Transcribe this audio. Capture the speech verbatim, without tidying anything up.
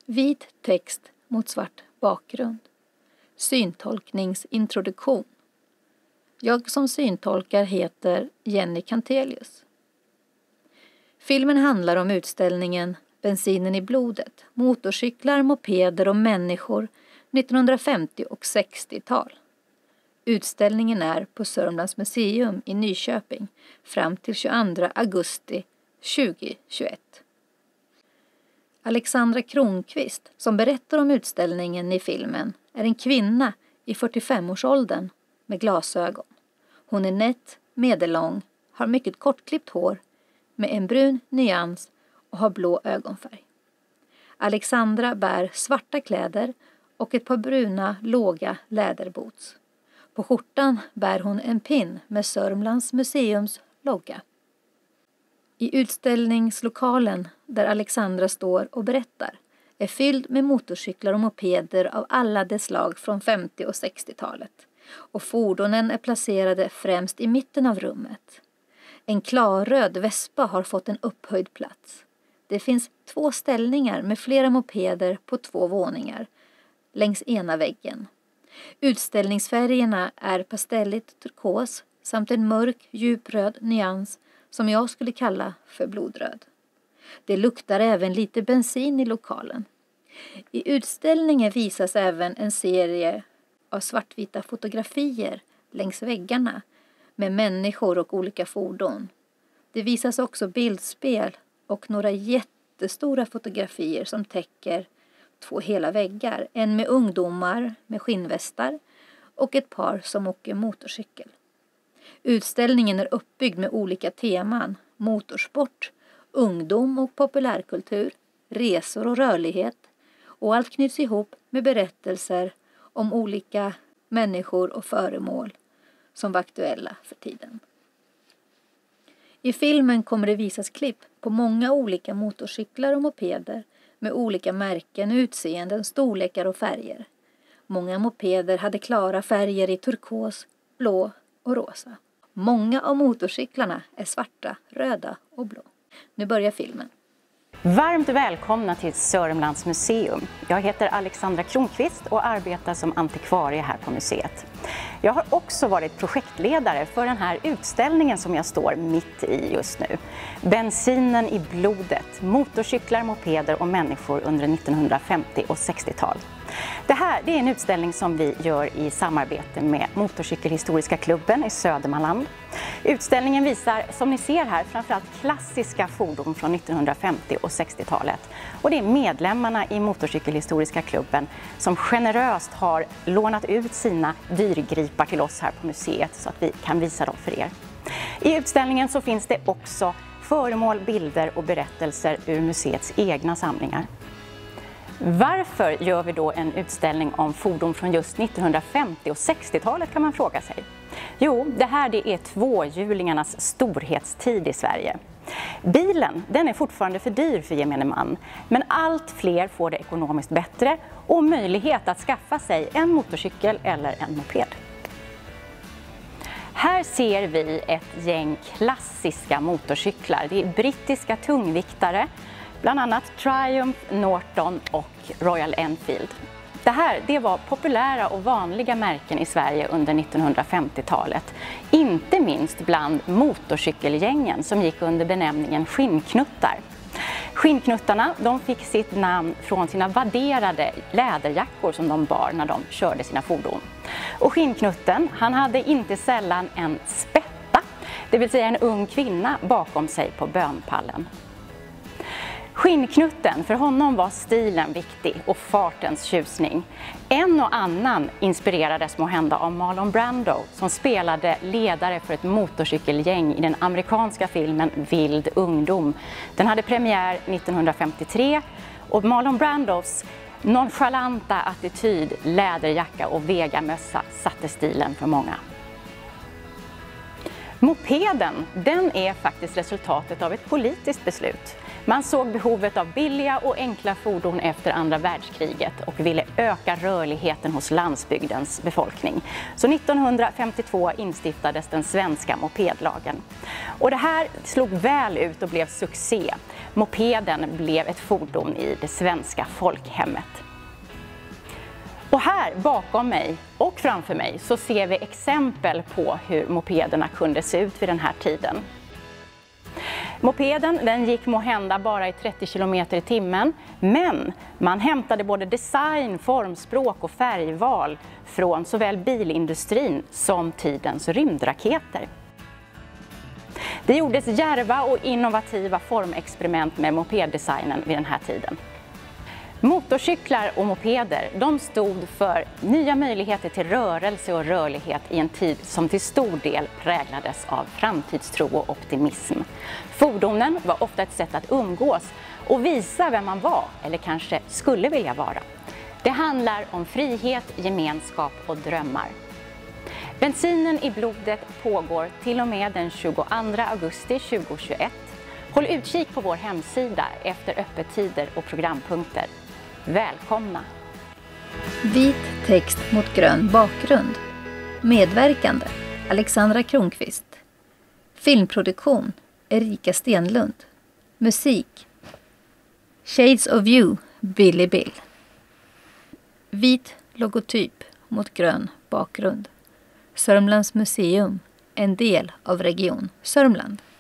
Vit text mot svart bakgrund. Syntolkningsintroduktion. Jag som syntolkar heter Jenny Cantelius. Filmen handlar om utställningen Bensinen i blodet, motorcyklar, mopeder och människor nittonhundrafemtio- och sextiotal. Utställningen är på Sörmlands museum i Nyköping fram till tjugoandra augusti tjugohundratjugoett. Alexandra Kronqvist, som berättar om utställningen i filmen, är en kvinna i fyrtiofemårsåldern med glasögon. Hon är nätt, medellång, har mycket kortklippt hår med en brun nyans och har blå ögonfärg. Alexandra bär svarta kläder och ett par bruna, låga läderboots. På skjortan bär hon en pin med Sörmlands museums logga. I utställningslokalen där Alexandra står och berättar är fylld med motorcyklar och mopeder av alla dess slag från femtio- och sextiotalet. Och fordonen är placerade främst i mitten av rummet. En klarröd Vespa har fått en upphöjd plats. Det finns två ställningar med flera mopeder på två våningar längs ena väggen. Utställningsfärgerna är pastelligt turkos samt en mörk djupröd nyans som jag skulle kalla för blodröd. Det luktar även lite bensin i lokalen. I utställningen visas även en serie av svartvita fotografier längs väggarna med människor och olika fordon. Det visas också bildspel och några jättestora fotografier som täcker två hela väggar. En med ungdomar med skinnvästar och ett par som åker motorcykel. Utställningen är uppbyggd med olika teman: motorsport, ungdom och populärkultur, resor och rörlighet, och allt knyts ihop med berättelser om olika människor och föremål som var aktuella för tiden. I filmen kommer det visas klipp på många olika motorcyklar och mopeder med olika märken, utseenden, storlekar och färger. Många mopeder hade klara färger i turkos, blå och rosa. Många av motorcyklarna är svarta, röda och blå. Nu börjar filmen. Varmt välkomna till Sörmlands museum. Jag heter Alexandra Kronqvist och arbetar som antikvarie här på museet. Jag har också varit projektledare för den här utställningen som jag står mitt i just nu. Bensinen i blodet, motorcyklar, mopeder och människor under nittonhundrafemtio- och sextiotal. Det här det är en utställning som vi gör i samarbete med Motorcykelhistoriska klubben i Södermanland. Utställningen visar, som ni ser här, framförallt klassiska fordon från nittonhundrafemtio- och sextiotalet. Och det är medlemmarna i Motorcykelhistoriska klubben som generöst har lånat ut sina dyrgripar till oss här på museet så att vi kan visa dem för er. I utställningen så finns det också föremål, bilder och berättelser ur museets egna samlingar. Varför gör vi då en utställning om fordon från just nittonhundrafemtio- och sextiotalet kan man fråga sig? Jo, det här det är tvåhjulingarnas storhetstid i Sverige. Bilen, den är fortfarande för dyr för gemene man, men allt fler får det ekonomiskt bättre och möjlighet att skaffa sig en motorcykel eller en moped. Här ser vi ett gäng klassiska motorcyklar. Det är brittiska tungviktare, bland annat Triumph, Norton och Royal Enfield. Det här det var populära och vanliga märken i Sverige under nittonhundrafemtiotalet. Inte minst bland motorcykelgängen som gick under benämningen skinnknuttar. Skinnknuttarna de fick sitt namn från sina vadderade läderjackor som de bar när de körde sina fordon. Och skinnknutten han hade inte sällan en spätta, det vill säga en ung kvinna bakom sig på bönpallen. Skinnknutten, för honom var stilen viktig och fartens tjusning. En och annan inspirerades måhända av Marlon Brando som spelade ledare för ett motorcykelgäng i den amerikanska filmen Vild ungdom. Den hade premiär nittonhundrafemtiotre och Marlon Brandos nonchalanta attityd, läderjacka och vegamössa satte stilen för många. Mopeden, den är faktiskt resultatet av ett politiskt beslut. Man såg behovet av billiga och enkla fordon efter andra världskriget och ville öka rörligheten hos landsbygdens befolkning. Så nittonhundrafemtiotvå instiftades den svenska mopedlagen. Och det här slog väl ut och blev succé. Mopeden blev ett fordon i det svenska folkhemmet. Och här bakom mig och framför mig så ser vi exempel på hur mopederna kunde se ut vid den här tiden. Mopeden den gick måhända bara i trettio kilometer i timmen, men man hämtade både design, formspråk och färgval från såväl bilindustrin som tidens rymdraketer. Det gjordes djärva och innovativa formexperiment med mopeddesignen vid den här tiden. Motorcyklar och mopeder de stod för nya möjligheter till rörelse och rörlighet i en tid som till stor del präglades av framtidstro och optimism. Fordonen var ofta ett sätt att umgås och visa vem man var eller kanske skulle vilja vara. Det handlar om frihet, gemenskap och drömmar. Bensinen i blodet pågår till och med den tjugoandra augusti tjugohundratjugoett. Håll utkik på vår hemsida efter öppettider och programpunkter. Välkomna! Vit text mot grön bakgrund. Medverkande Alexandra Kronqvist. Filmproduktion Erika Stenlund. Musik Shades of You, Billy Bill. Vit logotyp mot grön bakgrund. Sörmlands museum, en del av Region Sörmland.